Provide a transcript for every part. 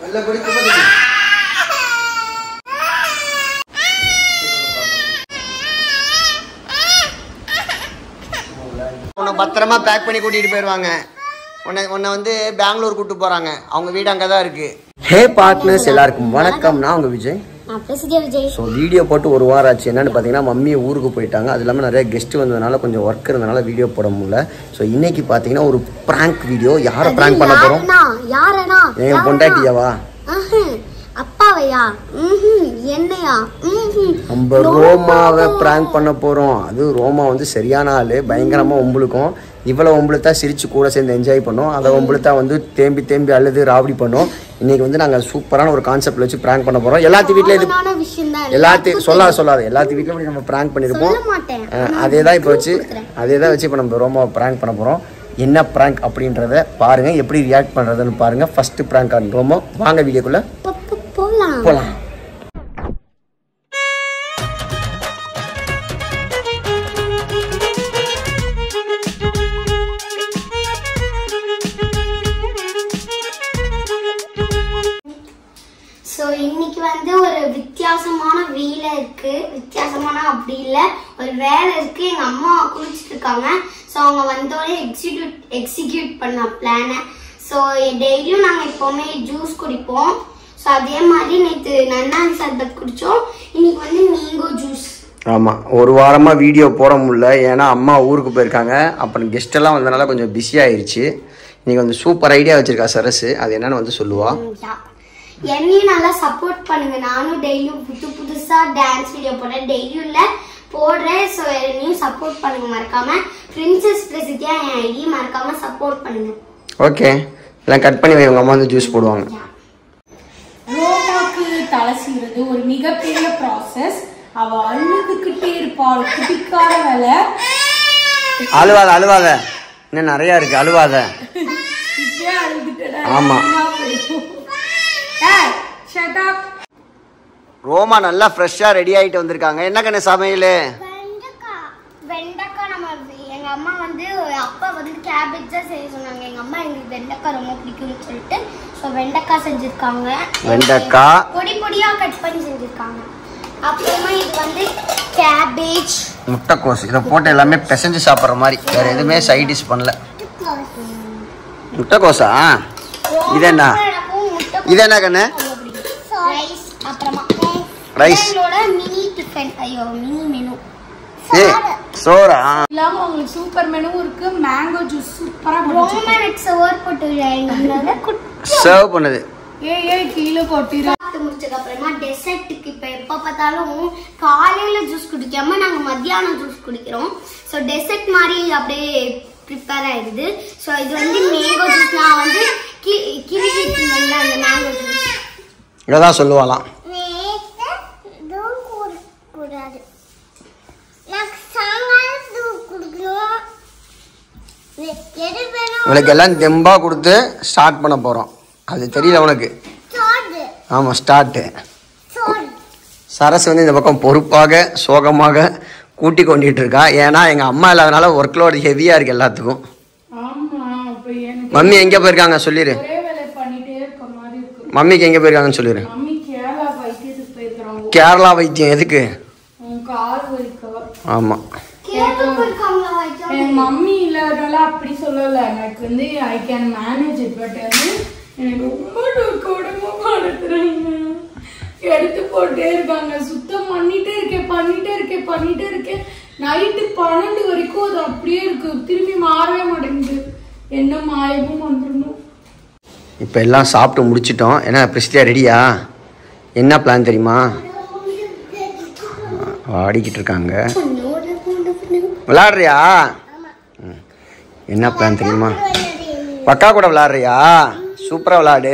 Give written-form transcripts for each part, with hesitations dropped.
உன்னை பத்திரமா பேக் பண்ணி கூட்டிட்டு போயிடுவாங்க. உன்னை வந்து பெங்களூர் கூட்டு போறாங்க. அவங்க வீடு அங்கதான் இருக்கு. ஹே பார்ட்னர்ஸ், எல்லாருக்கும் வணக்கம். நான் உங்க விஜய். ஸோ வீடியோ போட்டு ஒரு வாரம் ஆச்சு. என்னன்னு பார்த்தீங்கன்னா மம்மி ஊருக்கு போயிட்டாங்க. அது இல்லாமல் நிறைய கெஸ்ட் வந்ததுனால கொஞ்சம் ஒர்க் இருந்ததுனால வீடியோ போட முடியல. ஸோ இன்னைக்கு பார்த்தீங்கன்னா ஒரு பிராங்க் வீடியோ. யாரை பிராங்க் பண்ண போறோம்? எங்க பொண்டாட்டியாவா? அப்பாவையா? என்னையா? நம்ம ரோமாவை பிராங்க் பண்ண போறோம். அது ரோமா வந்து சரியான ஆளு, பயங்கரமா ஒம்புளுக்கும். இவ்வளவு ஒம்புளுத்தா சிரிச்சு கூட சேர்ந்து என்ஜாய் பண்ணோம். அதை ஒம்புளுத்தா வந்து தேம்பி தேம்பி அழுது ராவடி பண்ணோம். இன்னைக்கு வந்து நாங்கள் சூப்பரான ஒரு கான்செப்ட்ல வச்சு பிராங்க் பண்ண போறோம். எல்லாத்து வீட்ல இது எல்லாத்தையும் சொல்லாது எல்லாத்து வீட்லயும் நம்ம பிராங்க் பண்ணிருப்போம். அதே தான் வச்சு இப்போ நம்ம ரோமாவை பிராங்க் பண்ண போறோம். என்ன பிராங்க் அப்படின்றத பாருங்க, எப்படி ரியாக்ட் பண்றதுன்னு பாருங்க. First prank on Romo. வாங்க வீடியோக்குள்ள போலாம். இன்னைக்கு வந்து ஒரு வித்தியாசமான வேலை இருக்கு. வித்தியாசமான அப்படி இல்லை, ஒரு வேலை இருக்கு. எங்க அம்மா குளிச்சுட்டு இருக்காங்க. ஸோ அவங்க வந்தோடனே எக்ஸிக்யூட் பண்ண பிளான. ஸோ டெய்லியும் நாங்கள் எப்பவுமே ஜூஸ் குடிப்போம். ஸோ அதே மாதிரி நேற்று நன்னாரி சர்பத் குடிச்சோம். இன்னைக்கு வந்து மேங்கோ ஜூஸ். ஆமாம், ஒரு வாரமாக வீடியோ போட முடியல. ஏன்னா அம்மா ஊருக்கு போயிருக்காங்க. அப்புறம் கெஸ்ட் எல்லாம் வந்தனால கொஞ்சம் பிஸி ஆயிடுச்சு. இன்னைக்கு வந்து சூப்பர் ஐடியா வச்சிருக்கா சரசு. அது என்னன்னு வந்து சொல்லுவா. என்னையும் நல்லா சப்போர்ட் பண்ணுங்க. நானும் டெய்லியும் புதுசா டான்ஸ் வீடியோ டெய்லியும் போடுறேன். ஸோ என்னையும் சப்போர்ட் பண்ணுங்க மறக்காம. பிரின்சஸ் பிரசித்தியா என் ஐடி மறக்காம சப்போர்ட் பண்ணுங்க. ஓகே, எல்லாம் கட் பண்ணி உங்க அம்மா வந்து ஜூஸ் போடுவாங்க. ரோமாக்கு தலை சீவுறது ஒரு மிகப்பெரிய ப்ராசஸ். அவ அழுதுகிட்டே இருப்பாள். குடிக்காத வேலை. அழுவாத இன்னும் நிறைய இருக்கு. அழுவாத. ஆமா, ரோமா நல்லா ஃப்ரெஷ்ஷா ரெடி ஆயிட்டு வந்திருக்காங்க. என்ன கண்ணு சமையல்? வெண்டைக்காய். நம்ம எங்க அம்மா வந்து அப்பா வந்து கேபேஜ் தான் செய்ய சொன்னாங்க. எங்க அம்மா எங்களுக்கு வெண்டைக்காய் ரொம்ப பிடிக்கும்னு சொல்லிட்டு ஸோ வெண்டைக்காய் செஞ்சிருக்காங்க. வெண்டைக்காய் பொடியா கட் பண்ணி செஞ்சிருக்காங்க. அப்புறமா இது வந்து கேபேஜ், முட்டைக்கோஸ். இதை போட்டு எல்லாமே பிசைஞ்சு சாப்பிட்ற மாதிரி, வேற எதுவுமே சைட் டிஷ் பண்ணல. முட்டைக்கோஸா? இது என்ன கண்ணு? ரைஸ். அப்புறமா rice mini tiffin. Mini menu. சோறா இல்லாம உங்களுக்கு சூப்பர் மெனு இருக்கு. மேங்கோ ஜூஸ் சூப்பரா ரோமன் சோர் போட்டு சர்வ் பண்ணுது. கீழே கொட்டிரு. முடிச்சதுக்கு அப்புறமா டெசர்ட்டுக்கு இப்ப எப்ப பார்த்தாலும் காலையில ஜூஸ் குடிக்காம நாங்க மத்தியானம் ஜூஸ் குடிக்கிறோம். ஸோ டெசர்ட் மாதிரி அப்படியே ப்ரிப்பேர் ஆயிடுது. ஸோ இது வந்து மேங்கோ ஜூஸ். நான் வந்து கிழிச்சிருக்கீங்கல்ல அந்த மேங்கோ ஜூஸ் இதான் சொல்லுவாளாம். உனக்கு எல்லாம் தெம்பா கொடுத்து ஸ்டார்ட் பண்ண போறோம். அது தெரியல உனக்கு? ஆமா, ஸ்டார்ட். சரஸ் வந்து இந்த பக்கம் பொறுப்பாக சோகமாக கூட்டி கொண்டிட்டு இருக்கா. ஏன்னா எங்க அம்மா இல்லாதனால ஒர்க் லோட் ஹெவியா இருக்கு எல்லாத்துக்கும். மம்மி எங்க போயிருக்காங்க சொல்லிரு. மம்மிக்கு எங்க போயிருக்காங்கன்னு சொல்லிரு. கேரளா வைத்தியம் எதுக்கு? ஆமா, என் மம்மி இல்லாதனால அப்படி சொல்லல. எனக்கு வந்து I can manage it. But வந்து எனக்கு ரொம்ப கொடுமை படுத்துறாங்க. எடுத்து போட்டே இருக்காங்க. சுத்தம் பண்ணிட்டே இருக்கேன். நைட்டு 12 வரைக்கும் அது அப்படியே இருக்கு. திரும்பி மாறவே மாட்டேங்குது. என்ன மாயமும் வந்துடணும். இப்போ எல்லாம் சாப்பிட்டு முடிச்சிட்டோம். என்ன பிரசித்தியா ரெடியா? என்ன பிளான் தெரியுமா? ஆடிக்கிட்டு இருக்காங்க. விளையாடுறியா? என்ன பிளான் தெரியுமா? பக்கா கூட விளையாடுறியா? சூப்பரா விளையாடு.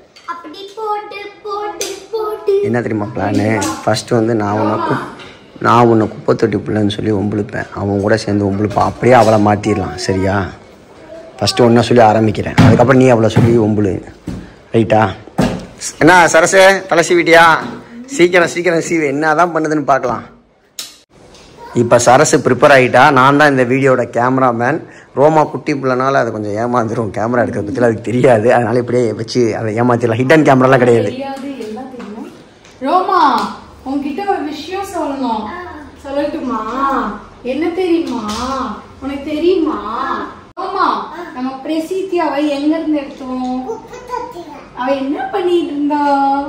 என்ன தெரியுமா பிளானு? ஃபர்ஸ்ட் வந்து நான் உன்னை குப்பை தொட்டி பிள்ளைன்னு சொல்லி ஒம்புழுப்பேன். அவன் கூட சேர்ந்து ஒம்புழுப்பான். அப்படியே அவளை மாற்றிடலாம். சரியா? ஃபஸ்ட்டு ஒன்றா சொல்லி ஆரம்பிக்கிறேன். அதுக்கப்புறம் நீ அவளை சொல்லி ஒம்புழு. ரைட்டா? என்ன சரசு, தலை சீவிட்டியா? சீக்கிரம் சீவி. என்ன தான் பண்ணுதுன்னு பார்க்கலாம். இப்போ சரசு ப்ரிப்பேர் ஆகிட்டா. நான் தான் இந்த வீடியோட கேமராமேன். ரோமா குட்டி பிள்ளைனால அதை கொஞ்சம் ஏமாந்துடும். கேமரா எடுக்கிறது பற்றி அதுக்கு தெரியாது. அதனால இப்படியே வச்சு அதை ஏமாத்திடலாம். ஹிடன் கேமராலாம் கிடையாது. எல்லாம் தெரியும். ரோமா உன்கிட்ட ஒரு விஷயம் சொல்லணும். சொல்லட்டுமா? என்ன தெரியுமா? உனக்கு தெரியுமா? ரோமா நம்ம பிரசித்தியாவை எங்க இருந்து எடுத்தோம்? அவ என்ன பண்ணிட்டு இருந்தா?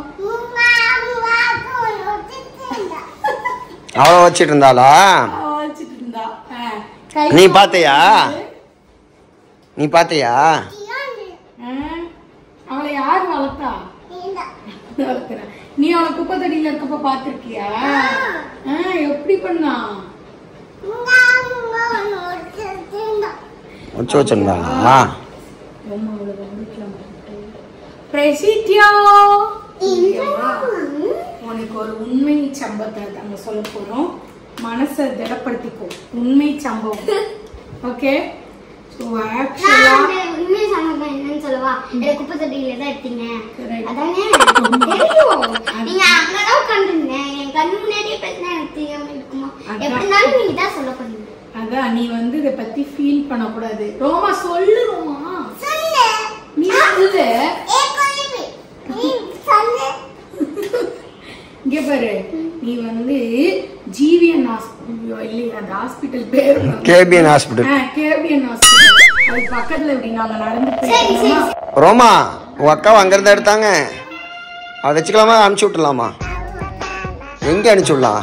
அவ்வளோ வச்சுட்டு இருந்தாளா? வச்சுட்டு இருந்தா. நீ பாத்தியா? நீ பாத்தியா? அவளை யார் வளர்த்தா? நீ அவளை குப்பை தடியில இருக்கப்ப பாத்திருக்கியா? எப்படி பண்ணா? வச்சு வச்சிருந்தாளா? பிரசித்தியா உனக்கு ஒரு உண்மை சம்பவத்தை நாங்க சொல்ல போறோம். மனசை திடப்படுத்திக்கோ. உண்மை சம்பவம். ஓகே? உண்மை சம்பவம் என்னன்னு சொல்லவா? குப்பை தொட்டியில தான் எடுத்தீங்க அதானே? நீங்க அங்கதான் உட்காந்துருந்தேன். என் கண்ணு முன்னாடியே பேசினா எனக்கு தெரியாம இருக்குமா? எப்படி இருந்தாலும் நீங்க தான் சொல்ல போறீங்க. அதான் நீ வந்து இதை பத்தி ஃபீல் பண்ணக்கூடாது. ரோமா சொல்லு. ரோமா நீ சொல்லு. இங்க பாரு, நீ வந்து ஜிவிஎன் அந்த ஹாஸ்பிட்டல் பேர் கேபிஎன் ஹாஸ்பிட்டல். கேபிஎன் ஹாஸ்பிட்டல் அது பக்கத்துல இப்படி நாங்க நடந்து போயிருக்கோம். ரோமா உன் அக்காவை அங்கிருந்து எடுத்தாங்க. அதை வச்சுக்கலாமா? அனுப்பிச்சு விட்டுலாமா? எங்க அனுப்பிச்சு விடலாம்?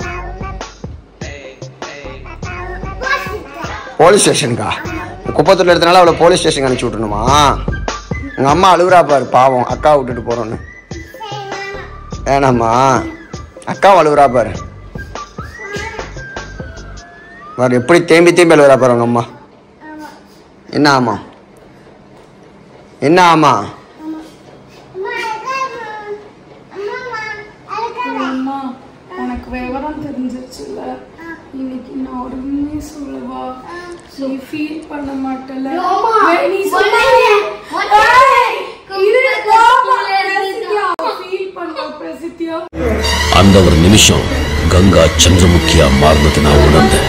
போலீஸ் ஸ்டேஷனுக்கா? குப்பத்தூர்ல எடுத்தனால அவளை போலீஸ் ஸ்டேஷனுக்கு அனுப்பிச்சு விட்டுணுமா? உங்க அம்மா அழுகுறா பாரு பாவம், அக்கா விட்டுட்டு போறோன்னு. வேணாமா? அக்கா அழுகுறா பாரு. வேறு எப்படி தேம்பி தேம்பி அழுகுறா பாரு உங்க அம்மா. என்ன ஆமா? என்ன ஆமா? உனக்கு விவரம் தெரிஞ்சிருச்சுல. இன்னைக்கு நான் ஒரு உண்மையை சொல்லவா? நீ ஃபீல் பண்ண மாட்டல. நீ அந்த ஒரு நிமிஷம் கங்கா சந்திரமுகியா மாறினது நான் உணர்ந்தேன்.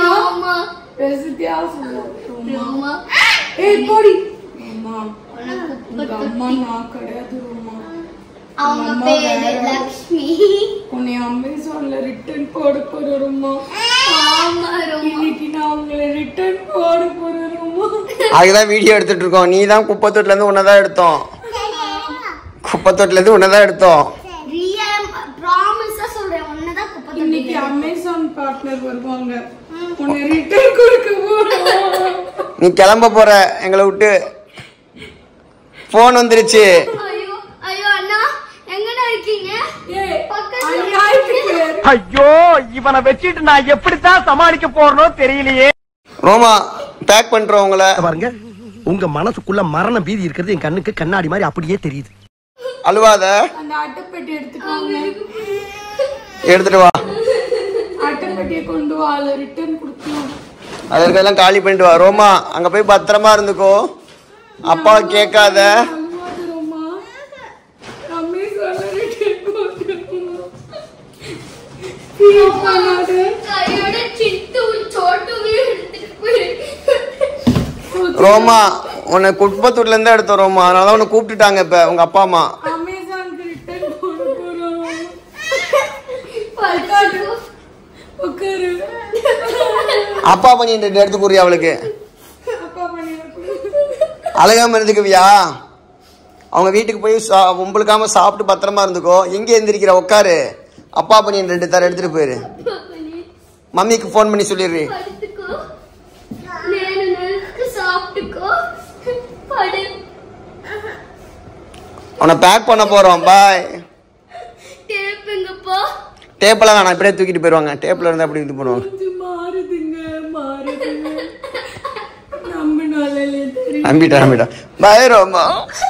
உன்னை அமேசான்ல ரிட்டர்ன் போட போறோமா? இன்னைக்கு நான் உங்களை ரிட்டர்ன் போட போறோமா? அதுதான் வீடியோ எடுத்துட்டு இருக்கோம். நீ தான் குப்பத்தொட்டில இருந்து உன்னதான் எடுத்தோம். குப்பத்தொட்டில இருந்து உன்னதான் எடுத்தோம். இன்னைக்கு அமேசான் பார்ட்னர் வருவாங்க. உன்னை ரிட்டர்ன் கொடுக்க போறோம். நீ கிளம்ப போற எங்களை விட்டு. போன் வந்துருச்சு. ஐயோ இவனை வச்சிட்டு நான் எப்படித்தான் சமாளிக்க போறனோ தெரியலையே. ரோமா பேக் பண்றோம் உங்களை. பாருங்க, உங்க மனசுக்குள்ள மரண பீதி இருக்கிறது என் கண்ணுக்கு கண்ணாடி மாதிரி அப்படியே தெரியுது. அழுவாத. அந்த அட்டைப்பெட்டி எடுத்துக்கோங்க. எடுத்துட்டு வா. அட்டைப்பெட்டியை கொண்டு வா. ரிட்டர்ன் கொடுக்கணும். அதற்கெல்லாம் காலி பண்ணிட்டு வா. ரோமா அங்க போய் பத்திரமா இருந்துக்கோ. அப்பா கேட்காத. ரோமா உன்னை குப்பத்தூர்ல இருந்து எடுத்தோம் ரோமா. அதனால உன்னை கூப்பிட்டுட்டாங்க இப்ப உங்க அப்பா அம்மா. அப்பா பண்ணி எடுத்து கூறியா அவளுக்கு? அழகாம இருந்துக்குவியா? அவங்க வீட்டுக்கு போய் உங்களுக்காம சாப்பிட்டு பத்திரமா இருந்துக்கோ. எங்க எந்திரிக்கிற? உட்காரு. அப்பா பண்ணி 2 தர எடுத்துட்டு போயிரு. மம்மிக்கு போன் பண்ணி சொல்லிடுறீ. உன்னை பேக் பண்ண போறோம். பாய். டேப்பெல்லாம் வேணாம், இப்படியே தூக்கிட்டு போயிருவாங்க. டேப்ல இருந்தா அப்படி இது பண்ணுவாங்க. நம்பிட்டா. பாய் ரோமா.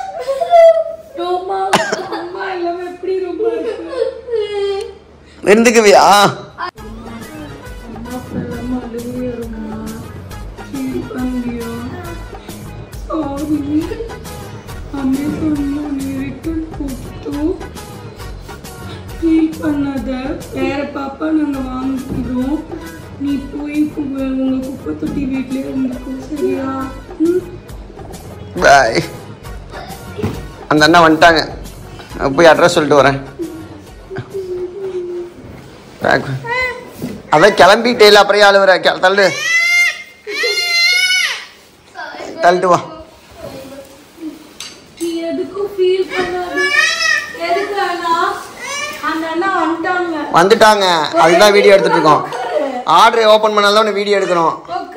இருந்துக்குவியா? வேற பாப்பா நாங்க வாங்கிக்கிறோம். நீ போய் உங்க குப்பை தொட்டி வீட்லயே இருந்துக்கோ சரியா? பாய். அந்த அண்ணா வந்துட்டாங்க, போய் அட்ரஸ் சொல்லிட்டு வரேன். அதான் கிளம்பிட்டே இல்லை, அப்புறம் ஆளுவர தள்ளு தள்ளிட்டு வா. நீ எதுக்கும் ஃபீல் பண்ணாத. எதுக்கானா அந்த அண்ணா வந்துட்டாங்க. அதுதான் வீடியோ எடுத்துட்டு இருக்கோம். ஆர்டர் ஓபன் பண்ணாதான் ஒன்று வீடியோ எடுக்கிறோம்.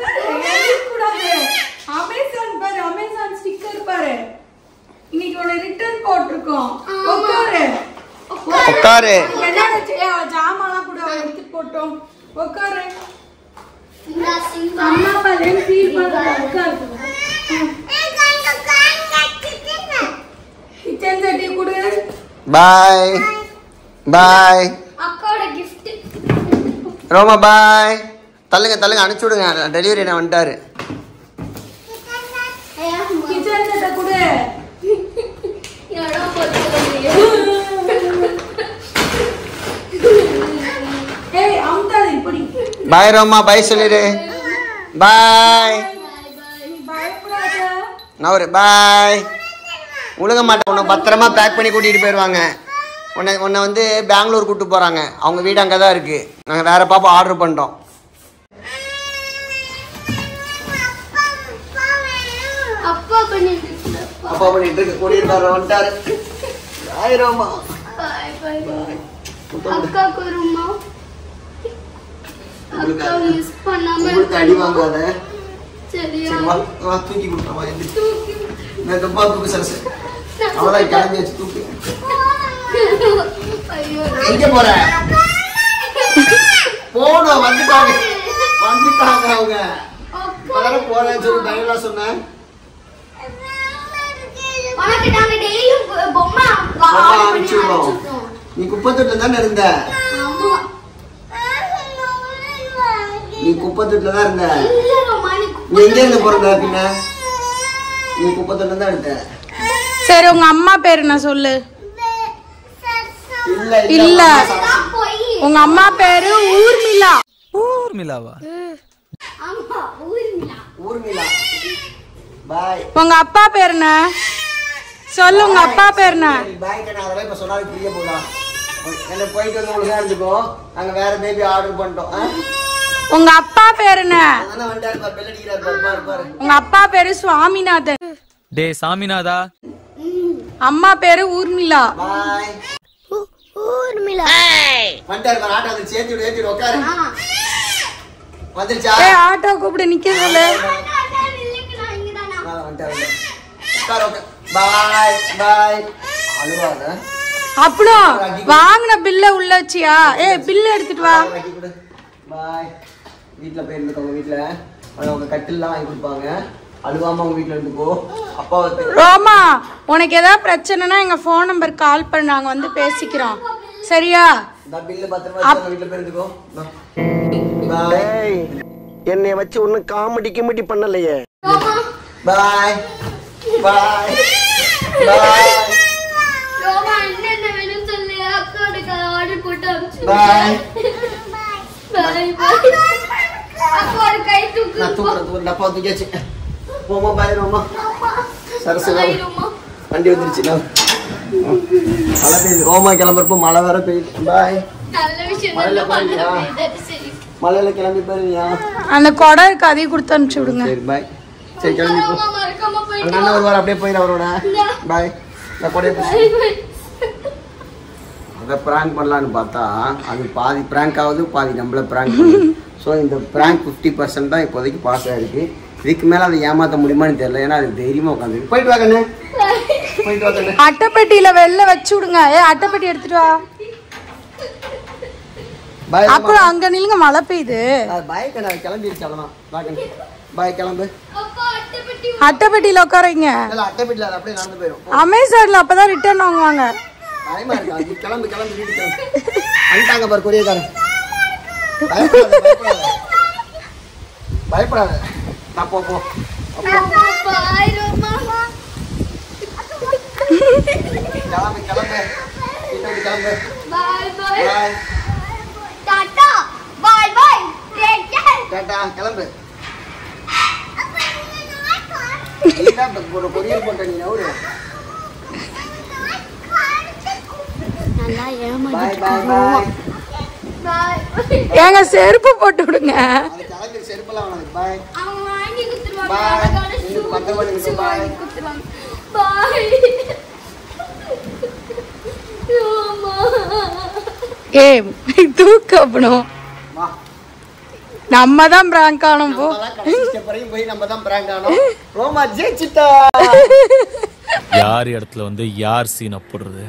அமேசான் பாரு, அமேசான் ஸ்டிக்கர் பாரு. இன்னைக்கு ஒரு ரிட்டர்ன் போட்டுருக்கோம். உட்காரு உட்காரு. ஜாமான்லாம் கூட எடுத்து போட்டோம். உட்காரு. அம்மா பாரு ஃபீல் பண்ணாத. உட்காரு. கிச்சன் சட்டி கூட. பாய் பாய். அக்காவோட gift. ரோமா பாய். தள்ளுங்க தள்ளுங்க, அனுப்பிச்சு விடுங்க. டெலிவரி நான் வந்துட்டாரு. கிச்சன் சட்டை கூட. எடா போடுறது. ஏய் அம்தாது இப்படி. பாய் ரோமா, பாய் சொல்லிடு. பாய். நீ பயப்படாத. நான் ஒரு பாய். உழுக மாட்டேன். உன்னை பத்திரமா பேக் பண்ணி கூட்டிகிட்டு போயிடுவாங்க. உன்னை வந்து பெங்களூர் கூப்பிட்டு போகிறாங்க. அவங்க வீடு அங்கே தான் இருக்குது. நாங்கள் வேறு பாப்பா ஆர்டர் பண்ணிட்டோம். அப்பா பண்ணிட்டு இருக்கு. கூட்டிகிட்டு வந்துட்டாரு. பாய் ரோமா. அக்கா குருமா. அக்கா மிஸ் பண்ணாம அடி வாங்காத. சரியா? தூக்கி கொடுத்தமா சரசு. அவதான் கிளம்பியாச்சு. தூக்கி. எங்க போற? போனோம். வந்துட்டாங்க அவங்க. போறேன்னு சொல்லி டைலாக் சொன்னேன். நீ குப்பத்தொட்டில தானே இருந்த? நீ குப்பத்தொட்டில தான் இருந்த. நீ எங்க இருந்து பிறந்த? பின்ன நீ குப்பத்தொட்டில தான் இருந்த. சரி உங்க அம்மா பேரு என்ன சொல்லு? இல்ல உங்க அம்மா பேரு ஊர்மிளா. ஊர்மிளாவா? ஊர்மிளா. பாய். உங்க அப்பா பேரு என்ன சொல்லு? உங்க அப்பா பேரு என்ன? பாய் கண்ணா. அதெல்லாம் இப்ப சொன்னாலும் புரிய போதா? என்ன போயிட்டு வந்து ஒழுங்கா இருந்துக்கோ. நாங்க வேற பேபி ஆர்டர் பண்ணிட்டோம். உங்க அப்பா பேரு என்ன? பாரு. உங்க அப்பா பேரு சுவாமிநாதன். டே சாமிநாதா. அம்மா பேரு ஊர்மிளா. பாய். ஊர்மிளா. வந்துட்டாரு. ஆட்டோ வந்து சேர்த்து விடு. ஏத்தி உட்காரு. வந்துருச்சா? ஏய் ஆட்டோ கூப்பிட நிக்க சொல்லு. பாய் பாய். அழுவாத. அப்புறம் வாங்கின பில்ல உள்ள வச்சியா? ஏய் பில்ல எடுத்துட்டு வா. பாய். வீட்டுல போய் இருந்துக்கோங்க. வீட்டுல அவங்க கட்டில்லாம் வாங்கி கொடுப்பாங்க. அழுவாம உங்க வீட்டுல இருந்துக்கோ. அப்பா ரோமா உனக்கு ஏதாவது பிரச்சனைனா எங்க போன் நம்பர் கால் பண்ண, நாங்க வந்து பேசிக்கிறோம் சரியா? பில்லு பத்திரமா வீட்டுல போய் இருந்துக்கோ. பாய். என்னைய வச்சு ஒன்னும் காமெடி கிமெடி பண்ணலையே. பாய் பாய் பாய். ரோமா என்ன வேணும் சொல்லு. அக்காவுக்கு ஆர்டர் போட்டு அனுப்பிச்சு. பாய் பாய் பாய். அக்கா கை தூக்கு. நான் தூக்குறேன். டப்பா தூக்கியாச்சு. போமா. பாய் ரோமா. சரசு வண்டி வந்துருச்சு. மழை பெய்யுது. ரோமா கிளம்புறப்போ மழை வேற பெய்யுது. பாய். நல்ல விஷயம். மழையில போறியா? மழையில கிளம்பி போறியா? அந்த கொடை இருக்கு, அதையும் கொடுத்து அனுப்பிச்சு விடுங்க. சரி பாய். சரி கிளம்பி போ. அண்ணா ஒரு வாரம் அப்படியே போயிடும் அவரோட. பாய். நான் கொடையை பிடிச்சி அதை ப்ராங்க் பண்ணலான்னு பார்த்தா அது பாதி ப்ராங்க் ஆகுது, பாதி நம்மள ப்ராங்க் பண்ணுது. ஸோ இந்த ப்ராங்க் 50% தான் இப்போதைக்கு பாஸ் ஆகிருக்கு. இதுக்கு மேலே அதை ஏமாற்ற முடியுமான்னு தெரியல. ஏன்னா அது தைரியமாக உட்காந்து போயிட்டு வாங்கண்ணே. போயிட்டு வாங்கண்ணே. அட்டைப்பெட்டியில வெளில வச்சு விடுங்க. ஏ அட்டைப்பெட்டி எடுத்துட்டு வா. பாய். அப்புறம் அங்க நில்லுங்க, மழை பெய்யுது. பாய் கடை கிளம்பிடுச்சு. அவ்வளோதான். பாய். பாய் கிளம்பு. அட்டைப்பெட்டியில உட்காரீங்க. அட்டைப்பெட்டியில் அது அப்படியே நடந்து போயிடும். அமேசான்ல அப்பதான் ரிட்டர்ன் வாங்குவாங்க. பயமா இருக்கா? கிளம்பு கிளம்பு. வீட்டுக்கு கிளம்பு. அனுட்டாங்க பாரு கொரியக்காரன். பயப்படாத. போ போ. பாய் ரோமா. கிளம்பு கிளம்பு. வீட்டுக்கு கிளம்பு. பாய் பாய். பாய். டாடா. பாய் பாய். டாடா கிளம்பு. நீதான் ஒரு கொரியர் போட்ட நீ நவுரு. நல்லா பாய் பாய் பாய். ஏங்க செருப்பு போட்டு விடுங்க. அது கிளம்பி செருப்பெல்லாம் வேணாம். பாய். அவங்க வாங்கி குத்துருவாங்க. பாய். அழகான நீங்க பத்திரமா இருங்க. பாய். குத்துருவாங்க. பாய். அம்மா. தூக்கணும். வா. நம்ம தான் பிராங்க் ஆனோம் போ. கடைசி ஸ்டெப் வரையும் போய் நம்ம தான் பிராங்க் ஆனோம். ரோமா ஜெயிச்சிட்டா. யார் இடத்துல வந்து யார் சீனை போடுறது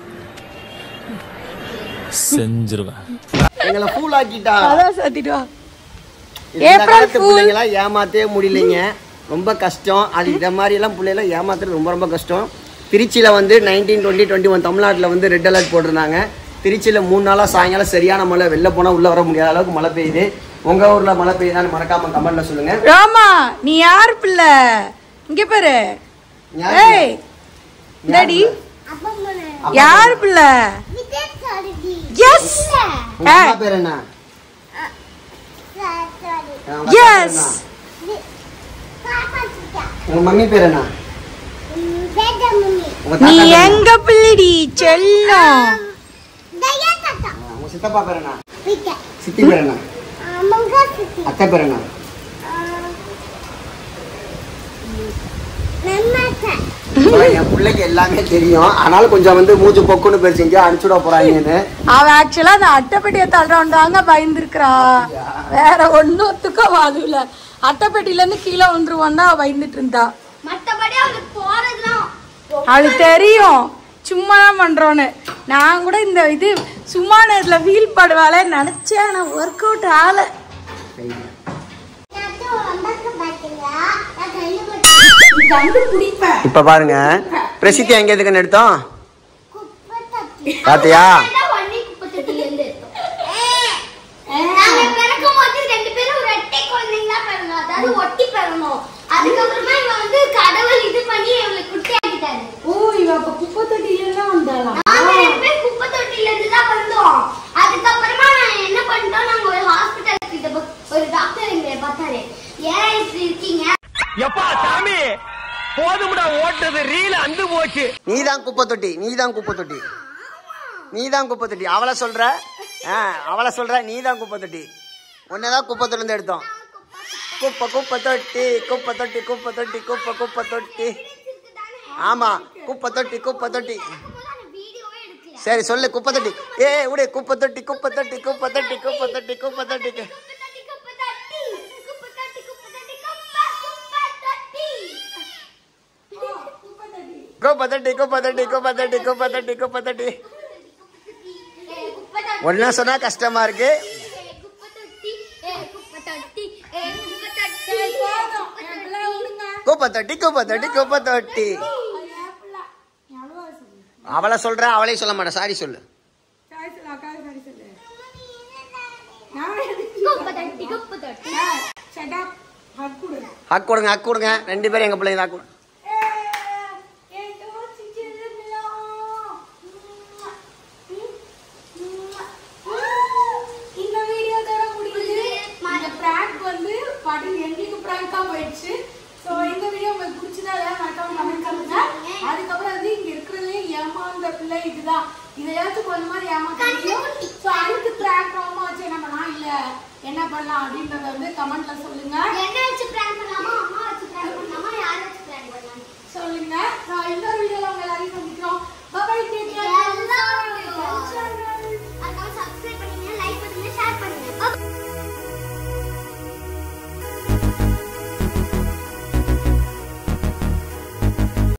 செஞ்சிருவேன். எங்களை ஃபூல் ஆக்கிட்டா. அதான் சத்திட்டு வா. ஏப்ரல் பிள்ளைங்களா ஏமாத்தவே முடியலைங்க. ரொம்ப கஷ்டம். அது இந்த மாதிரி எல்லாம் பிள்ளைலாம் ஏமாத்துறது ரொம்ப ரொம்ப கஷ்டம். திருச்சியில் வந்து 19, 20, 21 தமிழ்நாட்டில் வந்து ரெட் அலர்ட் போட்டிருந்தாங்க. திருச்சியில் 3 நாளாக சாயங்காலம் சரியான மழை. வெளில போனால் உள்ளே வர முடியாத அளவுக்கு மழை பெய்யுது. உங்கள் ஊரில் மழை பெய்யுதான்னு மறக்காம கமெண்ட்ல சொல்லுங்க. ராமா நீ யார் பிள்ளை? இங்க பாரு. ஏய் டாடி யார் பிள்ளை? எஸ். உங்க அம்மா பேர் என்ன? எஸ். உங்க மம்மி பேர் என்ன? உங்க நீ தாத்தா பேர் என்ன? எங்க பிள்ளைடி செல்லம். உங்க சித்தப்பா பேர் என்ன? சித்தி பேர் என்ன? அத்தை பேர் என்ன? என் பிள்ளைக்கு எல்லாமே தெரியும். ஆனாலும் கொஞ்சம் வந்து மூச்சு பொக்குன்னு பேர் செஞ்சு அனுப்பிச்சுட போறாங்கன்னு. அவன் ஆக்சுவலா அந்த அட்டைப்பெட்டியை தள்ளுறாங்க பயந்துருக்கிறா. வேற ஒன்னுத்துக்கும் அதுல அட்டைப்பெட்டில இருந்து கீழே வந்துருவான் தான் பயந்துட்டு இருந்தா. மத்தபடி அவளுக்கு போறதுலாம் அவளுக்கு தெரியும் சும்மா தான் பண்றோன்னு. நான் கூட இந்த இது சும்மா நேரத்துல ஃபீல் பண்ணுவாளே நினைச்சேன். நான் ஒர்க் அவுட் ஆல. இப்ப பாருங்க பிரசித்தி எங்க எதுக்குன்னு எடுத்தோம் பாத்தியா? வண்டி குப்பத்தொட்டில இருந்து நாங்க பிறக்கும் போது 2 பேரும் ஒரு அட்டை குழந்தைங்களா பிறந்தோம். அதாவது ஒட்டி பிறந்தோம். அதுக்கப்புறமா இவன் வந்து கடவுள் இது பண்ணி இவளுக்கு குட்டியாக்கிட்டாரு. ஓ இவ அப்ப குப்பை தொட்டில எல்லாம் வந்தாளா? நாங்க 2 பேரும் குப்பத்தொட்டில இருந்து தான் வந்தோம். அதுக்கப்புறமா நான் என்ன பண்ணிட்டோம், நாங்க ஒரு ஹாஸ்பிட்டல் கிட்ட ஒரு டாக்டர் எங்களை பார்த்தாரு. ஏன் இப்படி இருக்கீங்க? எப்பா சாமி போதும்டா ஓட்டது ரீல் அந்து போச்சு. நீதான் குப்பை தொட்டி, நீதான் குப்பை தொட்டி, நீதான் குப்பை தொட்டி. அவளை சொல்ற அவளை சொல்ற நீதான் குப்பை தொட்டி. உன்னதான் குப்பை தொட்டி இருந்து எடுத்தோம். குப்பை குப்பை தொட்டி குப்பை தொட்டி குப்பை தொட்டி குப்பை குப்பை தொட்டி. ஆமா குப்பை தொட்டி குப்பை தொட்டி. சரி சொல்லு குப்பை தொட்டி. ஏ விடு குப்பை தொட்டி குப்பை தொட்டி குப்பை தொட்டி குப்பை தொட்டி குப்பை தொட்டி. குப்பை தொட்டி குப்பை தொட்டி குப்பை தொட்டி குப்பை தொட்டி குப்பை தொட்டி. ஒன்னா சொன்னா கஷ்டமா இருக்கு. குப்பை தொட்டி குப்பை தொட்டி குப்பை தொட்டி. அவளை சொல்ற அவளையும் சொல்ல மாட்டேன். சாரி சொல்லு. ஹக் கொடுங்க ஹக் கொடுங்க. 2 பேரும் எங்க பிள்ளைங்க ஹக் கொடுங்க. அதுக்கப்புறம் வந்து இங்க இருக்கிறதுலே ஏமாந்த பிள்ளை இதுதான். இதையாச்சும் கொஞ்ச மாதிரி ஏமாந்து பிராங்க் ரோமா வச்சு என்ன பண்ணலாம் இல்ல என்ன பண்ணலாம் அப்படின்றத வந்து கமெண்ட்ல சொல்லுங்க. என்ன வச்சு பிராங்க் பண்ணலாமா, அம்மா வச்சு பிராங்க் பண்ணலாமா, யாரை வச்சு பிராங்க் பண்ணலாம் சொல்லுங்க. நான் இன்னொரு வீடியோல உங்க எல்லாரையும்